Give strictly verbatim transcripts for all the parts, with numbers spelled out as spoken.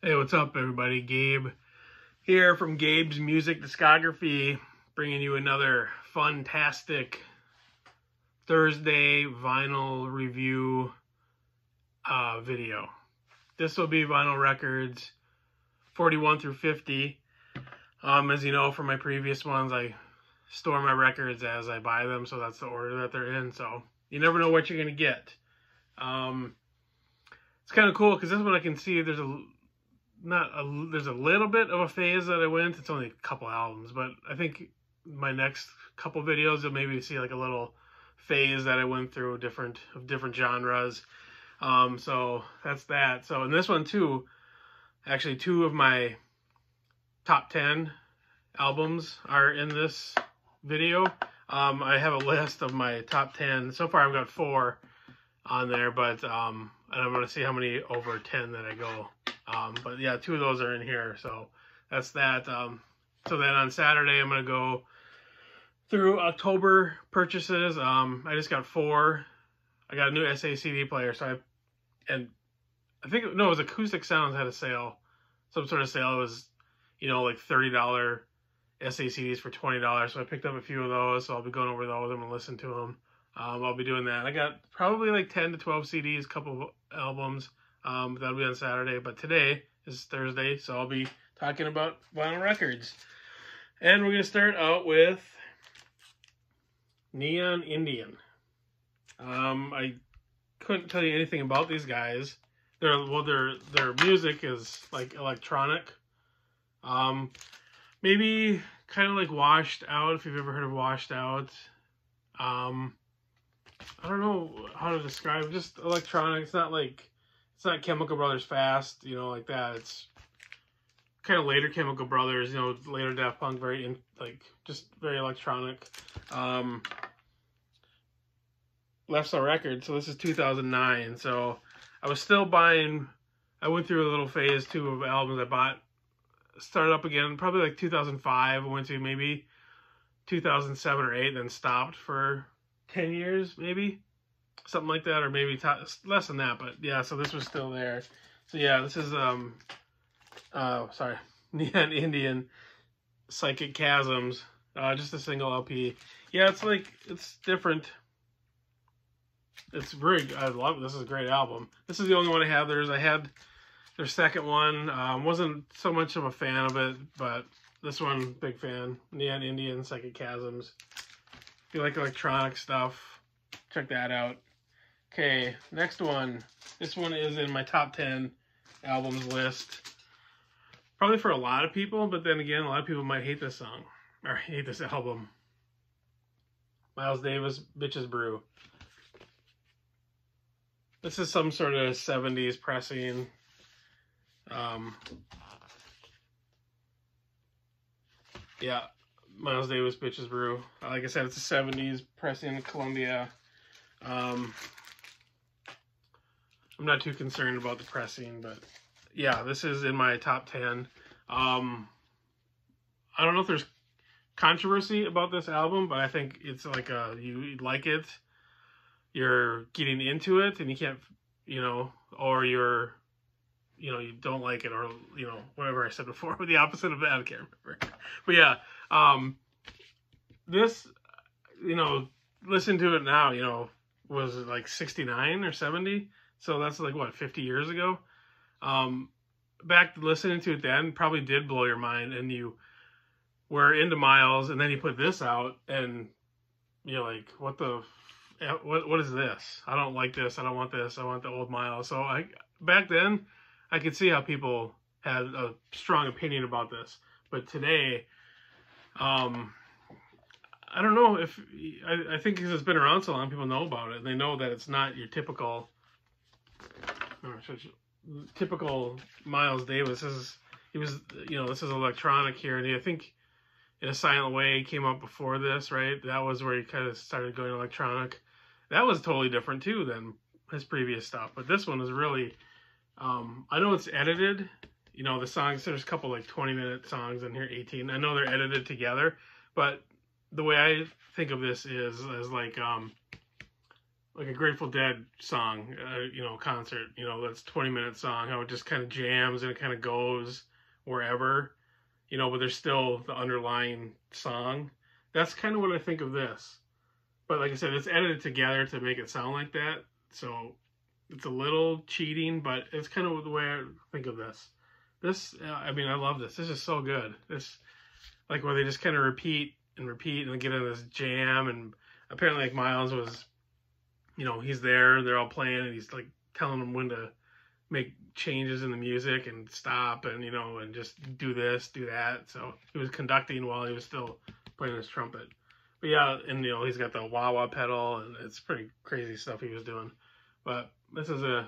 Hey, what's up, everybody? Gabe here from Gabe's Music Discography, bringing you another fantastic Thursday vinyl review uh, video. This will be vinyl records forty-one through fifty. Um, as you know from my previous ones, I store my records as I buy them, so that's the order that they're in. So you never know what you're gonna get. Um, it's kind of cool because this one I can see there's a Not a, there's a little bit of a phase that I went. It's only a couple albums, but I think my next couple videos you'll maybe see like a little phase that I went through different of different genres. Um, so that's that. So in this one too, actually two of my top ten albums are in this video. Um, I have a list of my top ten. So far I've got four on there, but um, and I'm going to see how many over ten that I go. Um, but yeah, two of those are in here, so that's that. Um, so then on Saturday, I'm going to go through October purchases. Um, I just got four. I got a new S A C D player, so I, and I think, no, it was Acoustic Sounds had a sale, some sort of sale. It was, you know, like thirty dollar S A C Ds for twenty dollars, so I picked up a few of those, so I'll be going over those. I'm going to listen to them. Um, I'll be doing that. I got probably like ten to twelve C Ds, a couple of albums. Um, that'll be on Saturday, but today is Thursday, so I'll be talking about vinyl records. And we're going to start out with Neon Indian. Um, I couldn't tell you anything about these guys. Their well, their their music is like electronic. Um, maybe kind of like Washed Out, if you've ever heard of Washed Out. Um, I don't know how to describe it. Just electronic. It's not like It's not Chemical Brothers fast, you know, like that. It's kind of later Chemical Brothers, you know, later Daft Punk, very, in, like, just very electronic. Um, Left Star Records, so this is two thousand nine, so I was still buying, I went through a little phase, too, of albums I bought, started up again, probably like two thousand five, I went to maybe two thousand seven or eight, then stopped for ten years, maybe. Something like that, or maybe less than that, but yeah, so this was still there. So yeah, this is, um, uh, sorry, Neon Indian, Psychic Chasms, uh, just a single L P. Yeah, it's like, it's different. It's very, I love it. This is a great album. This is the only one I have. There's, I had their second one, um, wasn't so much of a fan of it, but this one, big fan. Neon Indian, Psychic Chasms. If you like electronic stuff, check that out. Okay, next one. This one is in my top ten albums list. Probably for a lot of people, but then again, a lot of people might hate this song. Or hate this album. Miles Davis, Bitches Brew. This is some sort of seventies pressing. Um, yeah, Miles Davis, Bitches Brew. Like I said, it's a seventies pressing, Columbia. Um... I'm not too concerned about the pressing, but yeah, this is in my top ten. Um, I don't know if there's controversy about this album, but I think it's like a, you like it, you're getting into it, and you can't, you know, or you're, you know, you don't like it, or, you know, whatever I said before, the opposite of that, I can't remember. But yeah, um, this, you know, listen to it now, you know, was it like sixty-nine or seventy? So that's like, what, fifty years ago? Um, back listening to it then probably did blow your mind, and you were into Miles, and then you put this out, and you're like, what the, what, what is this? I don't like this. I don't want this. I want the old Miles. So I, back then, I could see how people had a strong opinion about this. But today, um, I don't know if, I, I think because it's been around so long, people know about it, and they know that it's not your typical... typical Miles Davis. This is, he was, you know, this is electronic here, and he, I think In a Silent Way came up before this, right? That was where he kind of started going electronic. That was totally different too than his previous stuff, but this one is really, um, I know it's edited, you know, the songs, there's a couple like twenty minute songs in here, eighteen. I know they're edited together, but the way I think of this is, is like, um, like a Grateful Dead song, uh, you know, concert, you know, that's twenty minute song, how it just kind of jams and it kind of goes wherever, you know, but there's still the underlying song. That's kind of what I think of this. But like I said, it's edited together to make it sound like that. So it's a little cheating, but it's kind of the way I think of this. This, uh, I mean, I love this. This is so good. This, like where they just kind of repeat and repeat and get in this jam. And apparently like Miles was, you know, he's there, they're all playing and he's like telling them when to make changes in the music and stop and, you know, and just do this, do that. So he was conducting while he was still playing his trumpet. But yeah, and, you know, he's got the wah-wah pedal and it's pretty crazy stuff he was doing. But this is a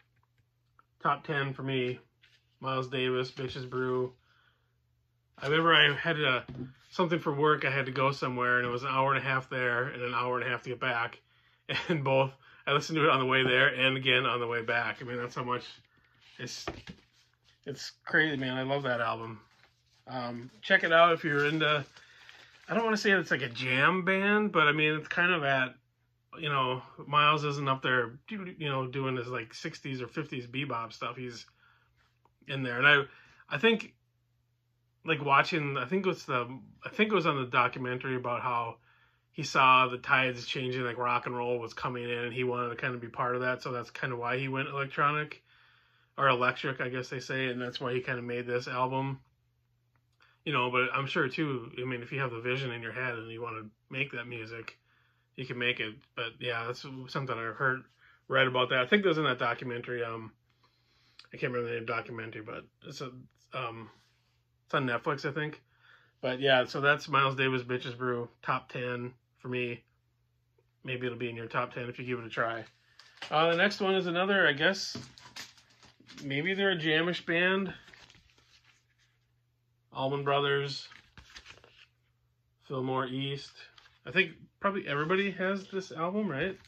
top ten for me. Miles Davis, Bitches Brew. I remember I had a, something for work. I had to go somewhere and it was an hour and a half there and an hour and a half to get back. And both, I listened to it on the way there and again on the way back. I mean, that's how much, it's, it's crazy, man. I love that album. Um, check it out if you're into, I don't want to say it's like a jam band, but I mean, it's kind of at, you know, Miles isn't up there, you know, doing his like sixties or fifties bebop stuff. He's in there. And I, I think, like watching, I think it was the, I think it was on the documentary about how he saw the tides changing, like rock and roll was coming in and he wanted to kind of be part of that. So that's kind of why he went electronic or electric, I guess they say. And that's why he kind of made this album, you know, but I'm sure too, I mean, if you have the vision in your head and you want to make that music, you can make it. But yeah, that's something I heard, read about that. I think that was in that documentary. Um, I can't remember the name of the documentary, but it's a, um, it's on Netflix, I think. But yeah, so that's Miles Davis, Bitches Brew, top ten for me. Maybe it'll be in your top ten if you give it a try. Uh, the next one is another, I guess, maybe they're a jamish band. Allman Brothers, Fillmore East. I think probably everybody has this album, right?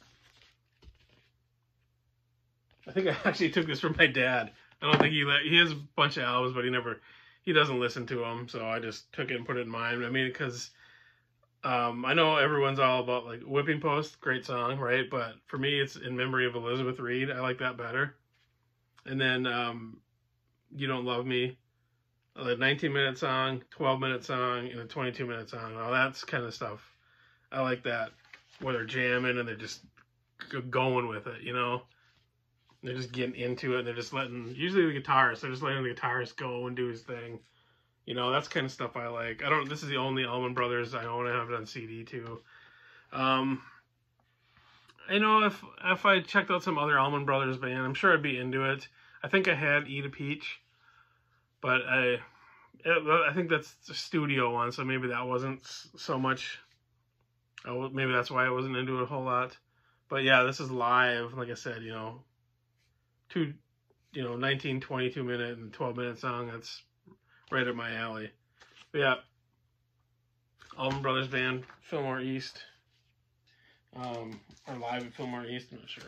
I think I actually took this from my dad. I don't think he let, he has a bunch of albums, but he never, he doesn't listen to them. So I just took it and put it in mine. I mean, because um, I know everyone's all about like Whipping Post, great song, right? But for me, it's In Memory of Elizabeth Reed. I like that better. And then um, You Don't Love Me, a nineteen minute song, twelve minute song, and a twenty-two minute song. All that's kind of stuff. I like that, where they're jamming and they're just going with it, you know? They're just getting into it and they're just letting, usually the guitarist, they're just letting the guitarist go and do his thing. You know, that's kind of stuff I like. I don't, this is the only Allman Brothers I own. I have it on C D too. Um, you know, if, if I checked out some other Allman Brothers band, I'm sure I'd be into it. I think I had Eat a Peach, but I, I think that's the studio one, so maybe that wasn't so much, maybe that's why I wasn't into it a whole lot. But yeah, this is live, like I said, you know, two, you know, nineteen, twenty-two minute and twelve minute song. That's right up my alley. But yeah, Allman Brothers Band, Fillmore East, um, or live at Fillmore East, I'm not sure.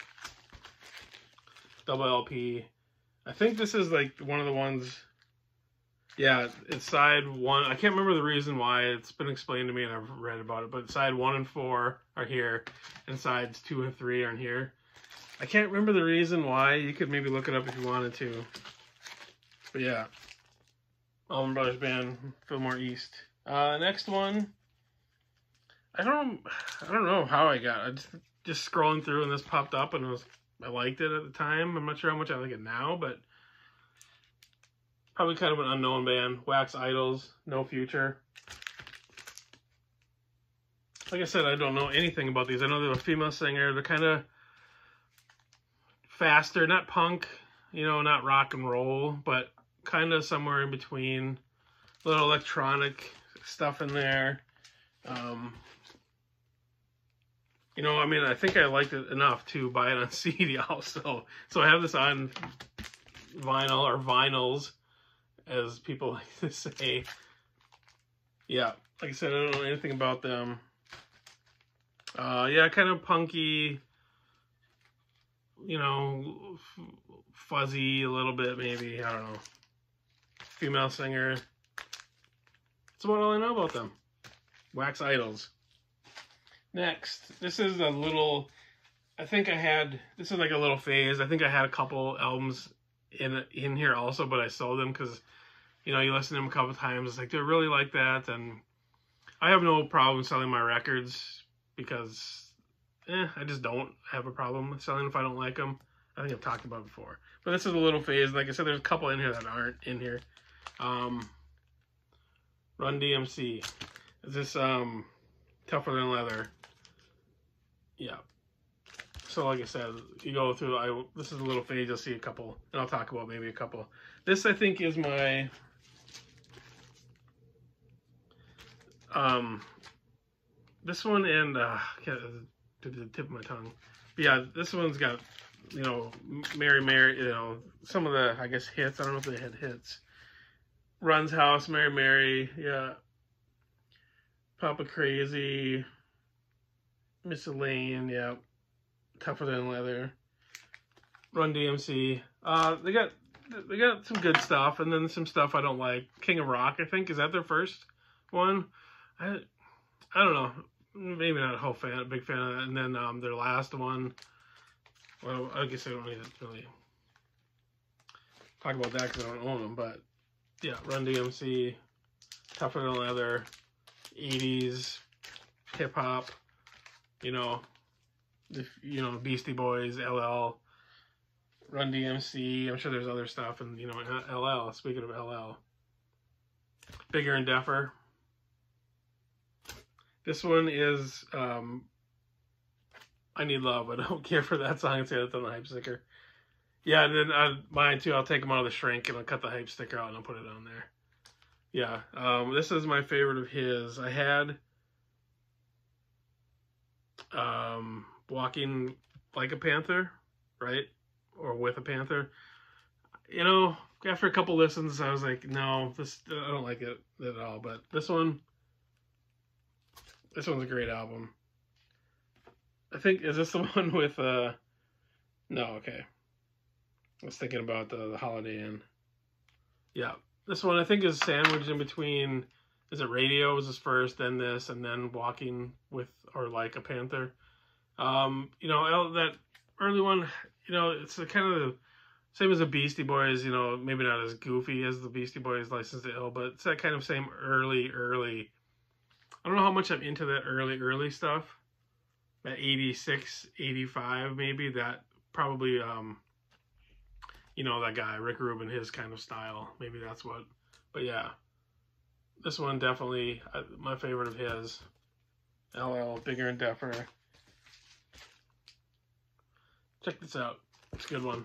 Double L P. I think this is like one of the ones, yeah, it's side one. I can't remember the reason why. It's been explained to me and I've read about it, but side one and four are here and sides two and three aren't here. I can't remember the reason why. You could maybe look it up if you wanted to. But yeah, Allman Brothers Band, Fillmore East. Uh, next one, I don't, I don't know how I got. I just just scrolling through and this popped up and it was, I liked it at the time. I'm not sure how much I like it now, but probably kind of an unknown band. Wax Idols, No Future. Like I said, I don't know anything about these. I know they're a female singer. They're kind of faster, not punk, you know, not rock and roll, but kind of somewhere in between. A little electronic stuff in there. Um, you know, I mean, I think I liked it enough to buy it on C D also. So I have this on vinyl, or vinyls, as people like to say. Yeah, like I said, I don't know anything about them. Uh, yeah, kind of punky, you know, f fuzzy a little bit, maybe. I don't know. Female singer. That's about all I know about them. Wax Idols. Next, this is a little I think I had, this is like a little phase. I think I had a couple albums in in here also, but I sold them because, you know, you listen to them a couple times. It's like, do I really like that? And I have no problem selling my records because, eh, I just don't have a problem with selling if I don't like them. I think I've talked about it before. But this is a little phase. Like I said, there's a couple in here that aren't in here. Um, Run D M C. Is this um, Tougher Than Leather? Yeah. So like I said, you go through, I, this is a little phase, you'll see a couple, and I'll talk about maybe a couple. This, I think, is my, um, this one and, uh, to the tip of my tongue. But yeah, this one's got, you know, Mary Mary, you know, some of the, I guess, hits. I don't know if they had hits. Run's House, Mary Mary, yeah. Papa Crazy, Miss Elaine, yeah. Tougher Than Leather, Run D M C. Uh, they got they got some good stuff, and then some stuff I don't like. King of Rock, I think, is that their first one? I I don't know. Maybe not a whole fan, a big fan of that. And then um, their last one. Well, I guess I don't need to really talk about that because I don't own them. But yeah, Run D M C, Tougher Than Leather, eighties hip hop. You know. If, you know, Beastie Boys, L L, Run D M C, I'm sure there's other stuff, and, you know, L L, speaking of L L. Bigger and Deffer. This one is, um, I Need Love. I don't care for that song, say that's on the hype sticker. Yeah, and then uh, mine too, I'll take them out of the shrink, and I'll cut the hype sticker out, and I'll put it on there. Yeah, um, this is my favorite of his. I had, um... Walking Like a Panther, right? Or With a Panther. You know, after a couple listens, I was like, no, this I don't like it at all. But this one, this one's a great album. I think, is this the one with, uh, no, okay. I was thinking about the, the Holiday Inn. Yeah, this one I think is sandwiched in between, is it Radio was his first, then this, and then Walking With or Like a Panther. Um, you know, that early one, you know, it's the kind of the same as the Beastie Boys, you know, maybe not as goofy as the Beastie Boys License to Ill, but it's that kind of same early, early, I don't know how much I'm into that early, early stuff, that eighty-six, eighty-five, maybe, that probably, um, you know, that guy, Rick Rubin, his kind of style, maybe that's what, but yeah, this one definitely, uh, my favorite of his, L L, Bigger and Deffer. Check this out. It's a good one.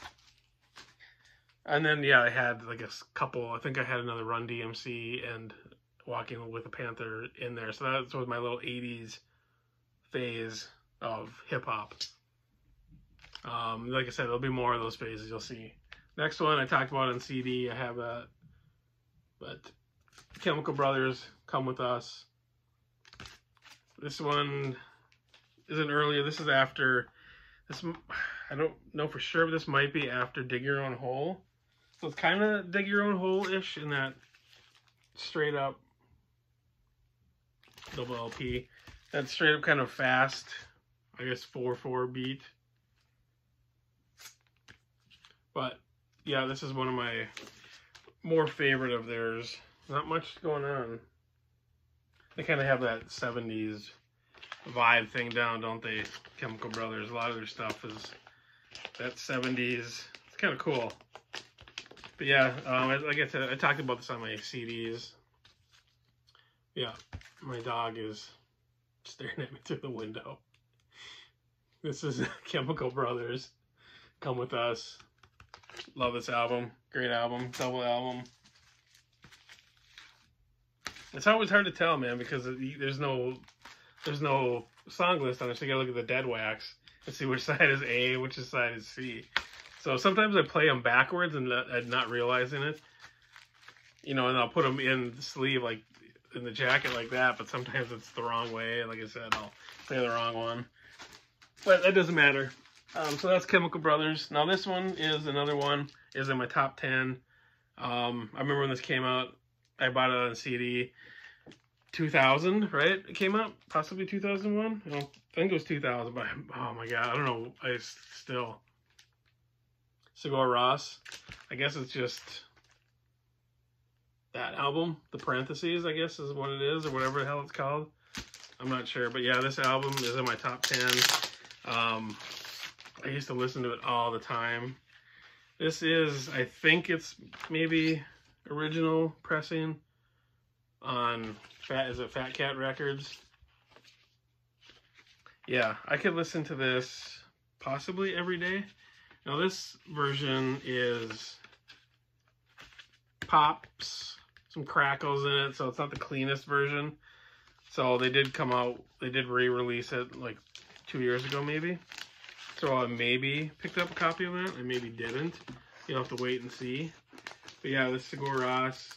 And then, yeah, I had like a couple. I think I had another Run D M C and Walking With a Panther in there. So that was my little eighties phase of hip-hop. Um, like I said, there'll be more of those phases you'll see. Next one I talked about on C D. I have that. But Chemical Brothers, Come With Us. This one isn't earlier. This is after... This, I don't know for sure, but this might be after Dig Your Own Hole. So it's kind of Dig Your Own Hole-ish in that straight up double L P. That straight up kind of fast, I guess four four beat. But yeah, this is one of my more favorite of theirs. Not much going on. They kind of have that seventies vibe thing down, don't they? Chemical Brothers. A lot of their stuff is that seventies. It's kind of cool. But yeah, um, like I said, I talked about this on my C Ds. Yeah, my dog is staring at me through the window. This is Chemical Brothers, Come With Us. Love this album. Great album. Double album. It's always hard to tell, man, because there's no there's no song list on it, so you gotta look at the dead wax and see which side is A, which side is C. So sometimes I play them backwards and not, not realizing it. You know, and I'll put them in the sleeve, like in the jacket like that, but sometimes it's the wrong way. Like I said, I'll play the wrong one. But that doesn't matter. Um, so that's Chemical Brothers. Now this one is another one, is in my top ten. Um, I remember when this came out, I bought it on C D. two thousand, right? It came out possibly two thousand one. I don't think it was two thousand, but oh my god, I don't know. I still Sigur Rós. I guess it's just that album. The Parentheses, I guess, is what it is, or whatever the hell it's called. I'm not sure, but yeah, this album is in my top ten. Um, I used to listen to it all the time. This is, I think it's maybe original pressing on Fat, is it Fat Cat Records? Yeah, I could listen to this possibly every day. Now this version is pops, some crackles in it, so it's not the cleanest version. So they did come out, they did re-release it like two years ago maybe. So I maybe picked up a copy of it, I maybe didn't. You'll have to wait and see. But yeah, this Sigur Rós.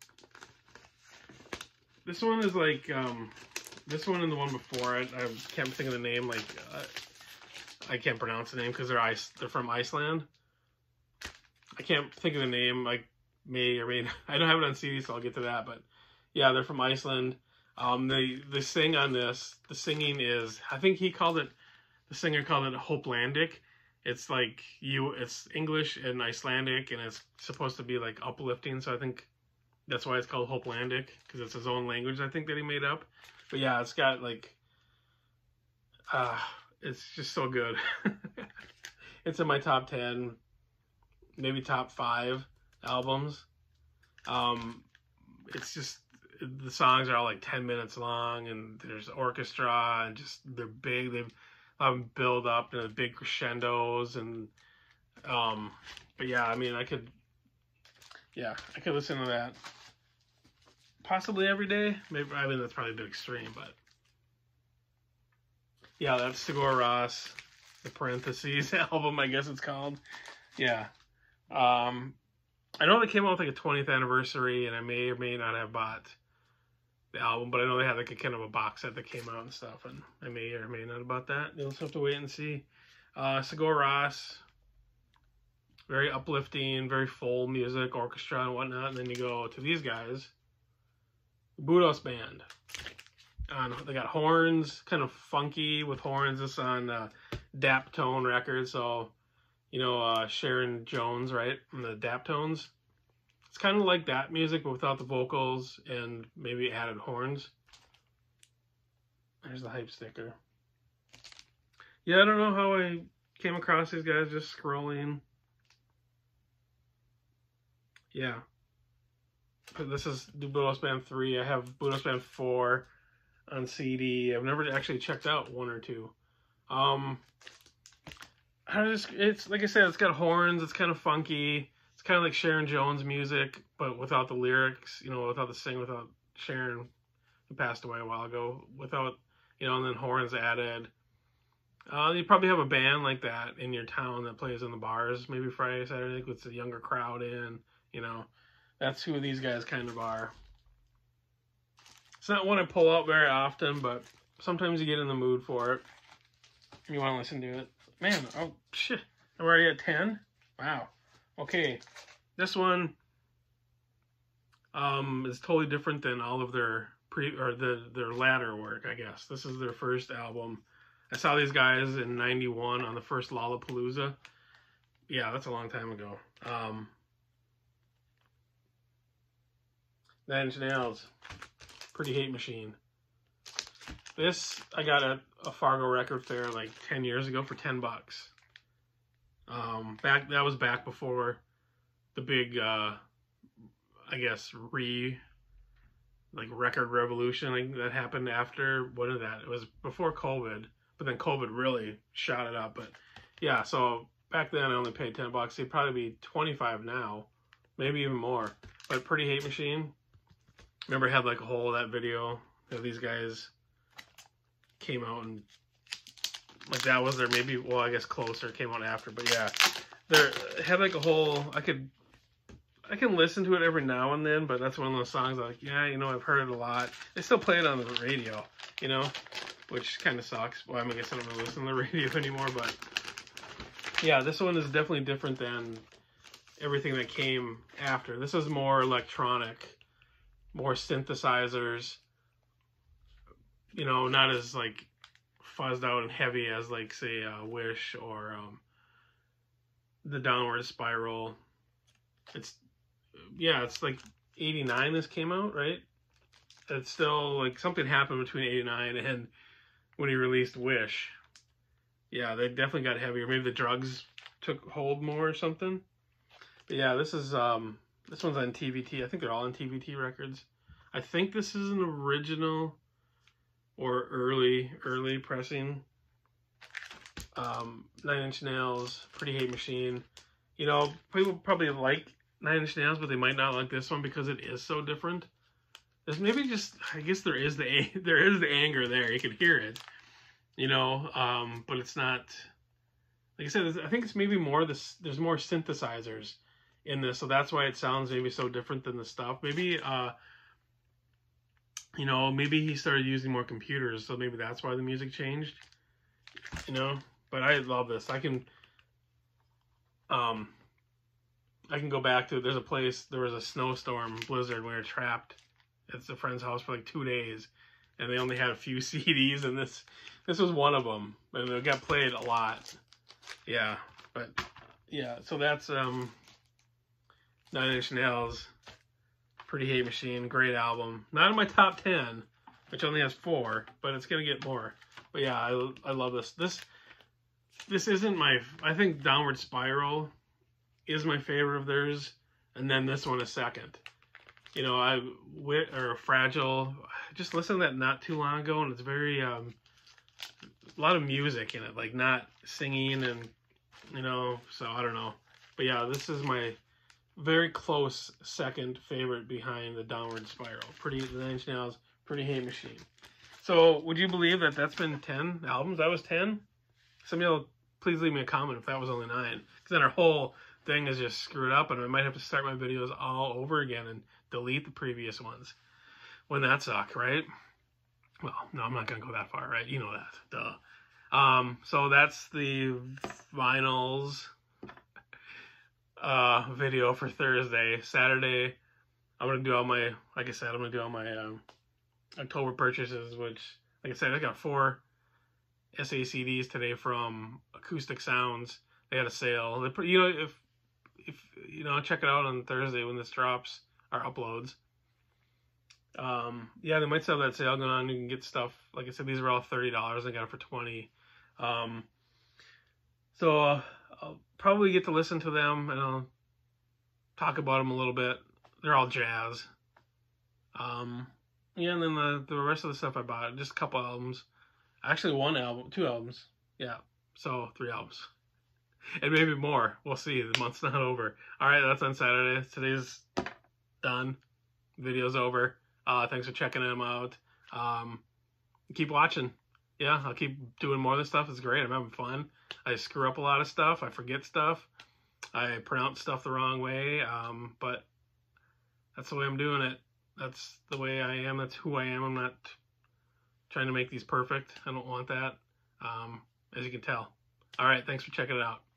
This one is like, um, this one and the one before it, I can't think of the name, like, uh, I can't pronounce the name because they're, ice, they're from Iceland. I can't think of the name, like, may or may not, I don't have it on C D, so I'll get to that, but yeah, they're from Iceland. Um, the, the sing on this, the singing is, I think he called it, the singer called it Hopelandic. It's like, you, it's English and Icelandic, and it's supposed to be like uplifting, so I think that's why it's called Hopelandic, because it's his own language, I think, that he made up. But yeah, it's got like, uh, it's just so good. It's in my top ten, maybe top five albums. Um, it's just, the songs are all like ten minutes long, and there's orchestra, and just, they're big, they've um, build up to big crescendos, and, um, but yeah, I mean, I could, yeah, I could listen to that possibly every day. Maybe, I mean, that's probably a bit extreme, but yeah, that's Sigur Rós, the Parentheses album, I guess it's called. Yeah. Um, I know they came out with like a twentieth anniversary, and I may or may not have bought the album, but I know they had like a kind of a box set that came out and stuff, and I may or may not have bought that. You'll just have to wait and see. Uh, Sigur Rós, very uplifting, very full music, orchestra and whatnot, and then you go to these guys, Budos Band. On, they got horns, kind of funky with horns. This on uh, Daptone Records, so you know uh, Sharon Jones, right? And the Daptones. It's kind of like that music, but without the vocals and maybe added horns. There's the hype sticker. Yeah, I don't know how I came across these guys, just scrolling. Yeah. This is Budos Band three. I have Budos Band four on C D. I've never actually checked out one or two. Um, I just, it's like I said, it's got horns. It's kind of funky. It's kind of like Sharon Jones music, but without the lyrics. You know, without the sing, without Sharon, who passed away a while ago. Without, you know, and then horns added. Uh, you probably have a band like that in your town that plays in the bars, maybe Friday, Saturday, with a younger crowd in. You know, that's who these guys kind of are. It's not one I pull out very often, but sometimes you get in the mood for it. You want to listen to it. Man, oh shit, I'm already at ten? Wow. Okay, this one um, is totally different than all of their pre or the their latter work, I guess. This is their first album. I saw these guys in ninety-one on the first Lollapalooza. Yeah, that's a long time ago. Um, Nine Inch Nails. Pretty Hate Machine. This I got at a Fargo record fair like ten years ago for ten bucks. Um, back that was back before the big, uh, I guess, re like record revolution like, that happened after. What is that? It was before COVID, but then COVID really shot it up. But yeah, so back then I only paid ten bucks. It'd probably be twenty-five now, maybe even more. But Pretty Hate Machine. Remember, I had like a whole that video that these guys came out and like that was their maybe well I guess Closer came out after, but yeah, they had like a whole I could I can listen to it every now and then, but that's one of those songs like yeah you know I've heard it a lot. They still play it on the radio, you know, which kind of sucks. Well, I mean, I guess I don't really listen to the radio anymore, but yeah, this one is definitely different than everything that came after. This is more electronic, more synthesizers, you know, not as like fuzzed out and heavy as like say uh, Wish or um, the Downward Spiral. It's yeah, it's like eighty-nine. This came out, right? It's still like something happened between eighty-nine and when he released Wish. Yeah, they definitely got heavier. Maybe the drugs took hold more or something. But yeah, this is um this one's on T V T. I think they're all on T V T Records. I think this is an original or early early pressing. Um, Nine Inch Nails, Pretty Hate Machine. You know, people probably like Nine Inch Nails, but they might not like this one because it is so different. There's maybe just, I guess there is the there is the anger there. You can hear it, you know, um, but it's not. Like I said, I think it's maybe more this. There's more synthesizers in this, so that's why it sounds maybe so different than the stuff. Maybe, uh, you know, maybe he started using more computers, so maybe that's why the music changed. You know, but I love this. I can, um, I can go back to. There's a place. There was a snowstorm, blizzard. We were trapped at a friend's house for like two days, and they only had a few C Ds, and this this was one of them, and it got played a lot. Yeah, but yeah, so that's um, Nine Inch Nails, Pretty Hate Machine, great album. Not in my top ten, which only has four, but it's gonna get more. But yeah, I I love this. This this isn't my. I think Downward Spiral is my favorite of theirs, and then this one is second. You know, I wit or Fragile. I just listened to that not too long ago, and it's very um, a lot of music in it, like not singing and you know. So I don't know, but yeah, this is my very close second favorite behind the Downward Spiral. Pretty the Nine Inch Nails, Pretty Hate Machine. So would you believe that that's been ten albums? That was ten. Somebody will please leave me a comment if that was only nine, because then our whole thing is just screwed up, and I might have to start my videos all over again and delete the previous ones. Wouldn't that suck, right? Well, no, I'm not gonna go that far, right? You know that, duh. Um, so that's the vinyls uh, video for Thursday. Saturday, I'm gonna do all my, like I said, I'm gonna do all my um, October purchases, which, like I said, I got four S A C Ds today from Acoustic Sounds. They had a sale. They, you know, if if you know, check it out on Thursday when this drops or uploads. Um, yeah, they might still have that sale going on. You can get stuff. Like I said, these are all thirty dollars. I got it for twenty. Um, so uh, I'll probably get to listen to them and I'll talk about them a little bit. They're all jazz. Um, yeah, and then the the rest of the stuff I bought, just a couple albums. Actually, one album, two albums. Yeah, so three albums. And maybe more. We'll see. The month's not over. All right, that's on Saturday. Today's done. Video's over. Uh, thanks for checking them out. Um, keep watching. Yeah, I'll keep doing more of this stuff. It's great. I'm having fun. I screw up a lot of stuff. I forget stuff. I pronounce stuff the wrong way. Um, but that's the way I'm doing it. That's the way I am. That's who I am. I'm not trying to make these perfect. I don't want that. Um, as you can tell. All right, thanks for checking it out.